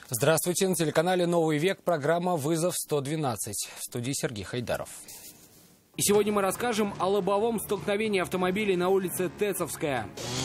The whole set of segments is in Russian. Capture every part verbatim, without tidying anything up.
Здравствуйте, на телеканале «Новый век» программа «Вызов сто двенадцать». В студии Сергей Хайдаров. И сегодня мы расскажем о лобовом столкновении автомобилей на улице Тэцовская.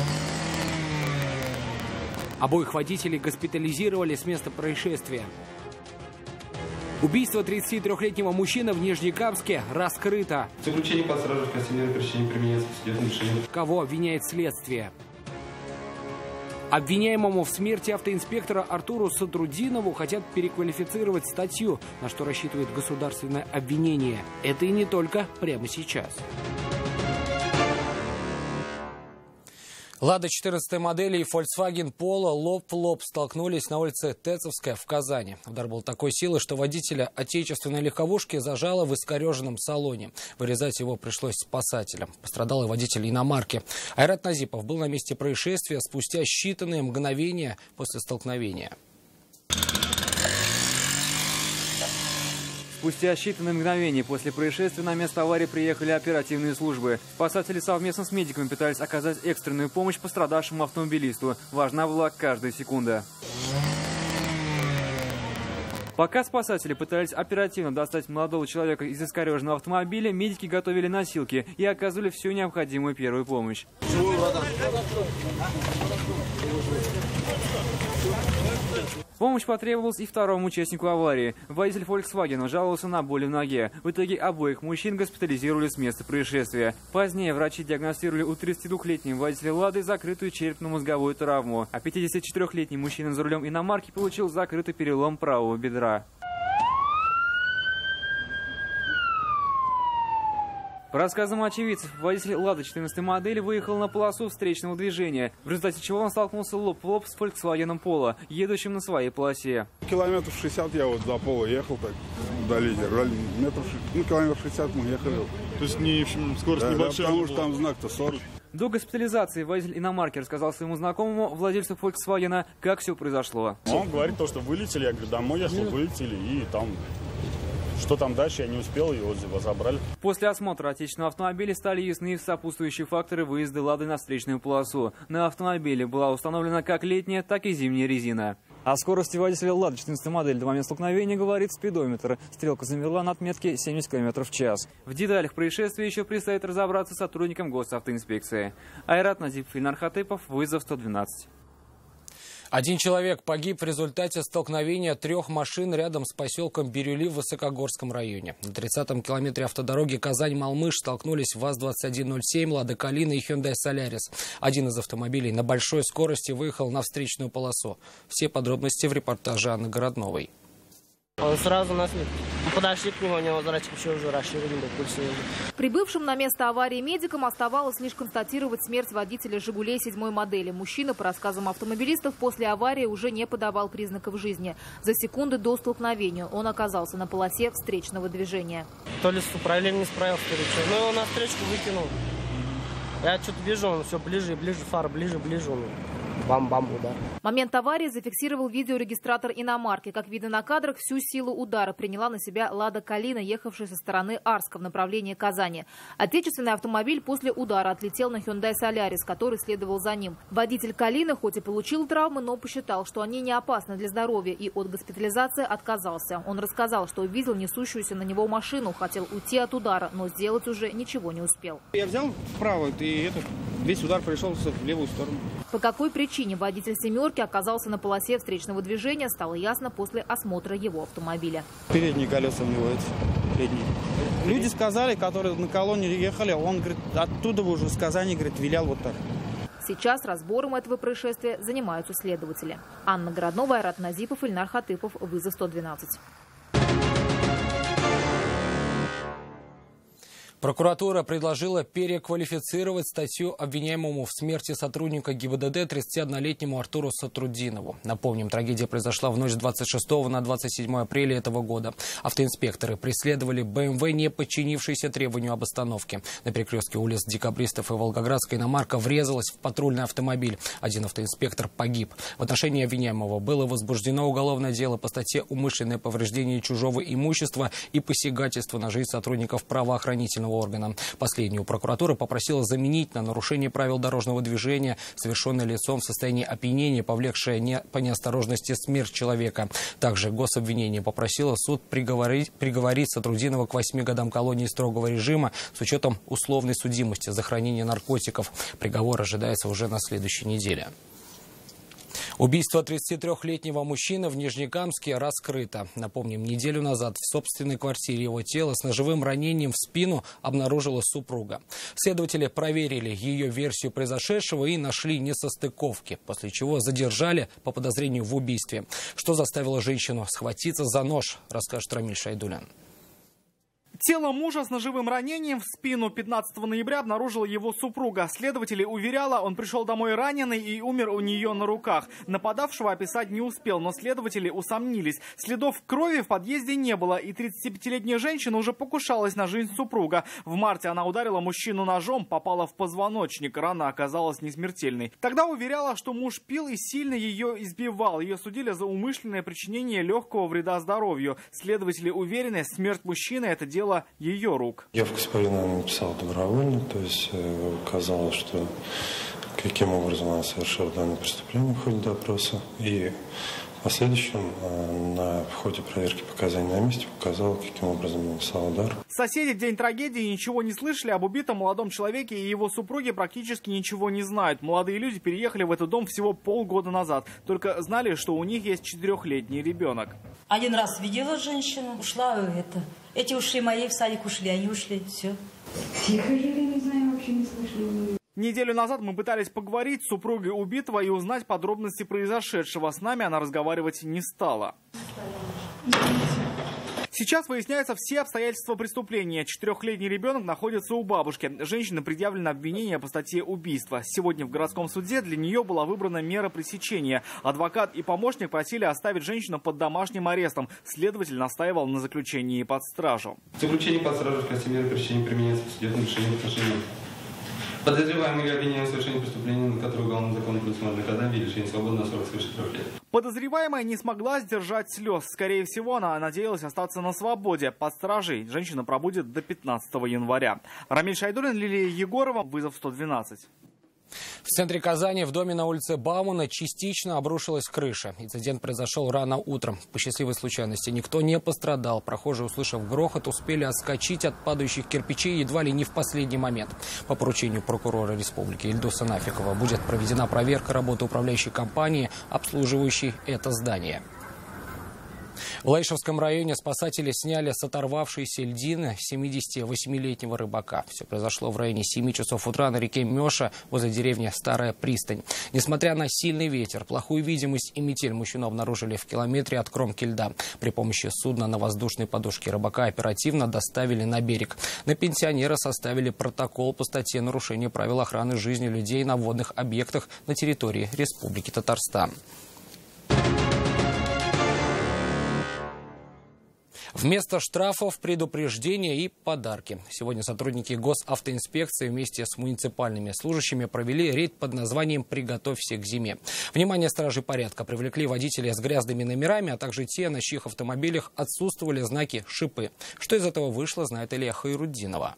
Обоих водителей госпитализировали с места происшествия. Убийство тридцатитрёхлетнего мужчины в Нижнекамске раскрыто. Заключение по сраженской меры причинения применяется судебное решение. Кого обвиняет следствие? Обвиняемому в смерти автоинспектора Артуру Сатрудинову хотят переквалифицировать статью, на что рассчитывает государственное обвинение. Это и не только прямо сейчас. «Лада» четырнадцатой модели и Volkswagen Polo лоб в лоб столкнулись на улице Тэцовская в Казани. Удар был такой силы, что водителя отечественной легковушки зажало в искореженном салоне. Вырезать его пришлось спасателям. Пострадал и водитель иномарки. Айрат Назипов был на месте происшествия спустя считанные мгновения после столкновения. Спустя считанные мгновения после происшествия на место аварии приехали оперативные службы. Спасатели совместно с медиками пытались оказать экстренную помощь пострадавшему автомобилисту. Важна была каждая секунда. Пока спасатели пытались оперативно достать молодого человека из искореженного автомобиля, медики готовили носилки и оказывали всю необходимую первую помощь. Помощь потребовалась и второму участнику аварии. Водитель Volkswagen жаловался на боли в ноге. В итоге обоих мужчин госпитализировали с места происшествия. Позднее врачи диагностировали у тридцатидвухлетнего водителя «Лады» закрытую черепно-мозговую травму, а пятидесятичетырёхлетний мужчина за рулем иномарки получил закрытый перелом правого бедра. По рассказам очевидцев, водитель «Лады» четырнадцатой модели выехал на полосу встречного движения, в результате чего он столкнулся лоб в лоб с Volkswagen Polo, едущим на своей полосе. Километров шестьдесят я вот до Пола ехал, так вдали, метров, ну, километров шестьдесят мы ехали. То есть не, скорость да, небольшая? Да, потому что там знак-то сорок. До госпитализации водитель иномарки рассказал своему знакомому, владельцу Volkswagen, как все произошло. Он говорит, то, что вылетели, я говорю, домой ехал, вылетели, и там... Что там дальше, я не успел, его забрали. После осмотра отечественного автомобиля стали ясны сопутствующие факторы выезда «Лады» на встречную полосу. На автомобиле была установлена как летняя, так и зимняя резина. О скорости водителя «Лады» четырнадцатой модели до момента столкновения говорит спидометр. Стрелка замерла на отметке семьдесят километров в час. В деталях происшествия еще предстоит разобраться сотрудникам госавтоинспекции. Айрат Назипов, Ильнар Хатыпов, «Вызов сто двенадцать». Один человек погиб в результате столкновения трех машин рядом с поселком Бирюли в Высокогорском районе. На тридцатом километре автодороги Казань-Малмыж столкнулись ВАЗ двадцать один ноль семь, Лада Калина и Hyundai Solaris. Один из автомобилей на большой скорости выехал на встречную полосу. Все подробности в репортаже Анны Городновой. Он сразу нас подошли к нему, у него зрачки еще уже расширены. Прибывшим на место аварии медикам оставалось лишь констатировать смерть водителя «Жигулей» седьмой модели. Мужчина, по рассказам автомобилистов, после аварии уже не подавал признаков жизни. За секунды до столкновения он оказался на полосе встречного движения. То ли с управлением не справился, то ли что. Но его на встречку выкинул. Я что-то вижу, он все ближе и ближе, фар ближе, ближе он. Бам-бам, удар. Момент аварии зафиксировал видеорегистратор иномарки. Как видно на кадрах, всю силу удара приняла на себя «Лада Калина», ехавшая со стороны Арска в направлении Казани. Отечественный автомобиль после удара отлетел на Hyundai Solaris, который следовал за ним. Водитель Калины хоть и получил травмы, но посчитал, что они не опасны для здоровья, и от госпитализации отказался. Он рассказал, что увидел несущуюся на него машину, хотел уйти от удара, но сделать уже ничего не успел. Я взял вправо, и этот, весь удар пришелся в левую сторону. По какой причине водитель «семерки» оказался на полосе встречного движения, стало ясно после осмотра его автомобиля. Передние колеса у него эти, передние. Люди сказали, которые на колонне ехали, он, говорит, оттуда уже с Казани, говорит, вилял вот так. Сейчас разбором этого происшествия занимаются следователи. Анна Городнова, Айрат Назипов, Ильнар Хатыпов, «Вызов сто двенадцать». Прокуратура предложила переквалифицировать статью обвиняемому в смерти сотрудника ГИБДД тридцатиоднолетнему Артуру Сатрудинову. Напомним, трагедия произошла в ночь с двадцать шестого на двадцать седьмое апреля этого года. Автоинспекторы преследовали БМВ, не подчинившийся требованию об остановке. На перекрестке улиц Декабристов и Волгоградская иномарка врезалась в патрульный автомобиль. Один автоинспектор погиб. В отношении обвиняемого было возбуждено уголовное дело по статье «Умышленное повреждение чужого имущества и посягательство на жизнь сотрудников правоохранительного следственного органа. Последнюю прокуратура попросила заменить на нарушение правил дорожного движения, совершенное лицом в состоянии опьянения, повлекшее не, по неосторожности смерть человека. Также гособвинение попросило суд приговорить, приговорить Сатрудинова к восьми годам колонии строгого режима с учетом условной судимости за хранение наркотиков. Приговор ожидается уже на следующей неделе. Убийство тридцатитрёхлетнего мужчины в Нижнекамске раскрыто. Напомним, неделю назад в собственной квартире его тело с ножевым ранением в спину обнаружила супруга. Следователи проверили ее версию произошедшего и нашли несостыковки, после чего задержали по подозрению в убийстве. Что заставило женщину схватиться за нож, расскажет Рамиль Шайдулян. Тело мужа с ножевым ранением в спину пятнадцатого ноября обнаружила его супруга. Следователи уверяла, он пришел домой раненый и умер у нее на руках. Нападавшего описать не успел, но следователи усомнились. Следов крови в подъезде не было, и тридцатипятилетняя женщина уже покушалась на жизнь супруга. В марте она ударила мужчину ножом, попала в позвоночник. Рана оказалась несмертельной. Тогда уверяла, что муж пил и сильно ее избивал. Ее судили за умышленное причинение легкого вреда здоровью. Следователи уверены, смерть мужчины – это дело ее рук. Явку с повинной написал добровольно, то есть э, казалось, что каким образом она совершила данное преступление в ходе допроса. И в последующем э, на в ходе проверки показаний на месте показала, каким образом нанесла удар. Соседи в день трагедии ничего не слышали об убитом молодом человеке, и его супруге практически ничего не знают. Молодые люди переехали в этот дом всего полгода назад. Только знали, что у них есть четырехлетний ребенок. Один раз видела женщину, ушла это. Эти ушли мои, в садик ушли, они ушли, все. Тихо жили, не знаю, вообще не слышали. Неделю назад мы пытались поговорить с супругой убитого и узнать подробности произошедшего. С нами она разговаривать не стала. Сейчас выясняются все обстоятельства преступления. Четырехлетний ребенок находится у бабушки. Женщине предъявлено обвинение по статье убийства. Сегодня в городском суде для нее была выбрана мера пресечения. Адвокат и помощник просили оставить женщину под домашним арестом. Следователь настаивал на заключении под стражу. Заключение под стражу в качестве меры пресечения применяется в судебном решении в отношении подозреваемый или обвиняемый в совершении преступления, на которое уголовным законом предусмотрено наказание или лишение свободы на срок свыше трех лет. Подозреваемая не смогла сдержать слез. Скорее всего, она надеялась остаться на свободе. Под стражей женщина пробудет до пятнадцатого января. Рамиль Шайдулин, Лилия Егорова, вызов сто двенадцать. В центре Казани в доме на улице Баумана частично обрушилась крыша. Инцидент произошел рано утром. По счастливой случайности никто не пострадал. Прохожие, услышав грохот, успели отскочить от падающих кирпичей едва ли не в последний момент. По поручению прокурора республики Ильдуса Нафикова будет проведена проверка работы управляющей компании, обслуживающей это здание. В Лаишевском районе спасатели сняли с оторвавшейся льдины семидесятивосьмилетнего рыбака. Все произошло в районе семи часов утра на реке Меша возле деревни Старая Пристань. Несмотря на сильный ветер, плохую видимость и метель, мужчину обнаружили в километре от кромки льда. При помощи судна на воздушной подушке рыбака оперативно доставили на берег. На пенсионера составили протокол по статье «Нарушение правил охраны жизни людей на водных объектах на территории Республики Татарстан». Вместо штрафов предупреждения и подарки. Сегодня сотрудники госавтоинспекции вместе с муниципальными служащими провели рейд под названием «Приготовься к зиме». Внимание стражей порядка привлекли водителей с грязными номерами, а также те, на чьих автомобилях отсутствовали знаки «Шипы». Что из этого вышло, знает Илья Хайруддинова.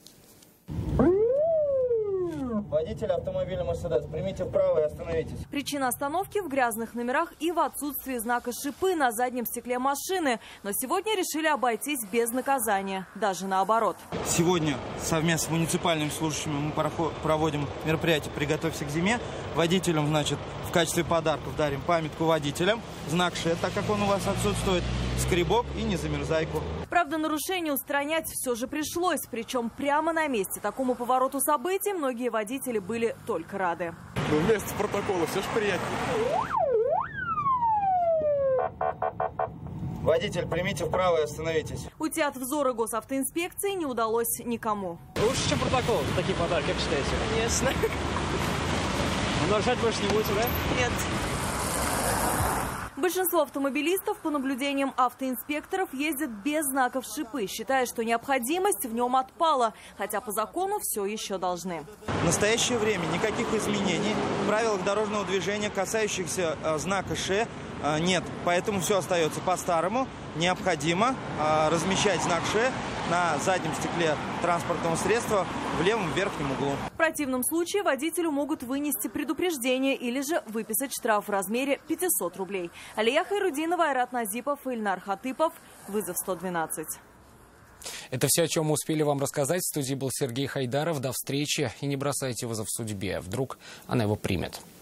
Водитель автомобиля «Мерседес», примите вправо и остановитесь. Причина остановки в грязных номерах и в отсутствии знака «Шипы» на заднем стекле машины. Но сегодня решили обойтись без наказания, даже наоборот. Сегодня совместно с муниципальными служащими мы проводим мероприятие «Приготовься к зиме». Водителям, значит, в качестве подарков дарим памятку водителям, знак «Ш», так как он у вас отсутствует, скребок и незамерзайку. Правда, нарушение устранять все же пришлось. Причем прямо на месте. Такому повороту событий многие водители были только рады. Ну, вместе протокола все же приятнее. Водитель, примите вправо и остановитесь. Уйти от взора госавтоинспекции не удалось никому. Лучше, чем протокол, такие подарки, как считаете? Конечно. Но нарушать больше не будете, да? Нет. Большинство автомобилистов, по наблюдениям автоинспекторов, ездят без знаков «Шипы», считая, что необходимость в нем отпала, хотя по закону все еще должны. В настоящее время никаких изменений в правилах дорожного движения, касающихся э, знака «Ш», э, нет. Поэтому все остается по-старому. Необходимо э, размещать знак «Ш» на заднем стекле транспортного средства в левом верхнем углу. В противном случае водителю могут вынести предупреждение или же выписать штраф в размере пятисот рублей. Алия Хайрудинова, Айрат Назипов, Ильнар Хатыпов. Вызов сто двенадцать. Это все, о чем мы успели вам рассказать. В студии был Сергей Хайдаров. До встречи. И не бросайте вызов судьбе. Вдруг она его примет.